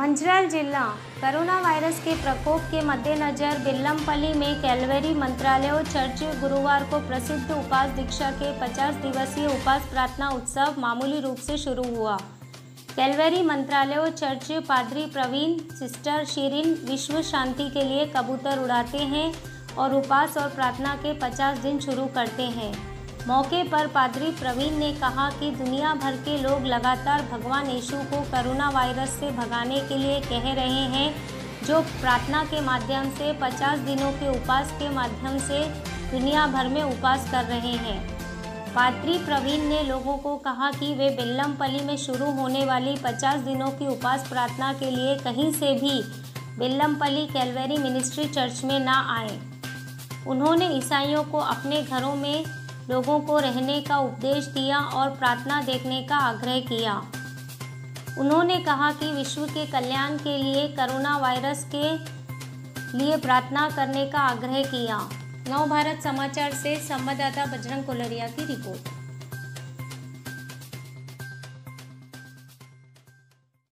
मंचिल जिला corona virus के प्रकोप के मद्देनजर बेल्लमपल्ली में कैलवरी मंत्रालय चर्च गुरुवार को प्रसिद्ध उपास दीक्षा के 50 दिवसीय उपास प्रार्थना उत्सव मामूली रूप से शुरू हुआ। कैलवरी मंत्रालय चर्च पादरी प्रवीण सिस्टर शिरीन विश्व शांति के लिए कबूतर उड़ाते हैं और उपास और प्रार्थना के 50 दिन शुरू करते हैं। मौके पर पादरी प्रवीण ने कहा कि दुनिया भर के लोग लगातार भगवान यीशु को कोरोना वायरस से भगाने के लिए कह रहे हैं, जो प्रार्थना के माध्यम से 50 दिनों के उपास के माध्यम से दुनिया भर में उपास कर रहे हैं। पादरी प्रवीण ने लोगों को कहा कि वे बेल्लमपल्ली में शुरू होने वाली 50 दिनों की उपास प्रार्थना के लिए कहीं से भी बेल्लमपल्ली कैलवरी मिनिस्ट्री चर्च में ना आए। उन्होंने ईसाइयों को अपने घरों में लोगों को रहने का उपदेश दिया और प्रार्थना देखने का आग्रह किया। उन्होंने कहा कि विश्व के कल्याण के लिए कोरोना वायरस के लिए प्रार्थना करने का आग्रह किया। नव भारत समाचार से संवाददाता बजरंग कोलरिया की रिपोर्ट।